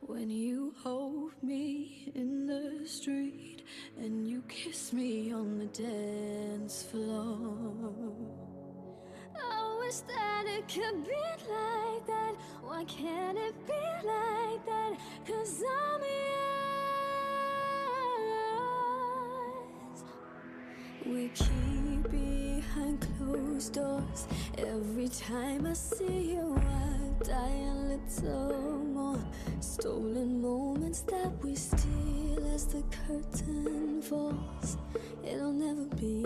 When you hold me in the street and you kiss me on the dance floor. I wish that it could be like that. Why can't it be like that? 'Cause I'm yours. We keep behind closed doors. Every time I see you, I die a little more. Stolen moments that we steal as the curtain falls. It'll never be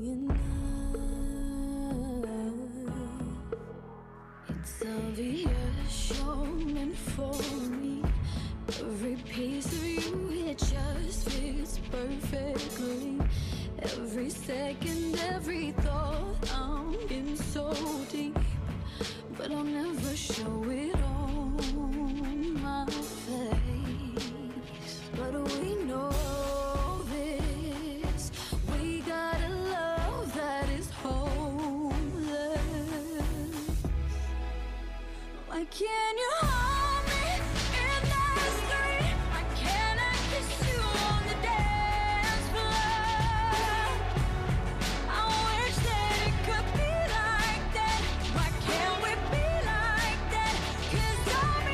enough. It's obvious you're meant for me. Every piece of you, it just fits perfectly. Every second, every thought, I'm in so deep. But I'll never show it on my face. But we know this. We got a love that is hopeless. Why can't you hold me in the street? Why can't I kiss you on the dance floor? I wish that it could be like that. Why can't we be like that? 'Cause I'm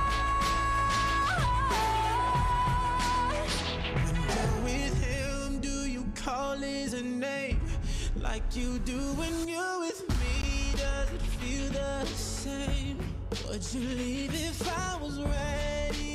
yours. When you're with him, do you call his name like you do when you're with me? Does it feel the same? Would you leave if I was ready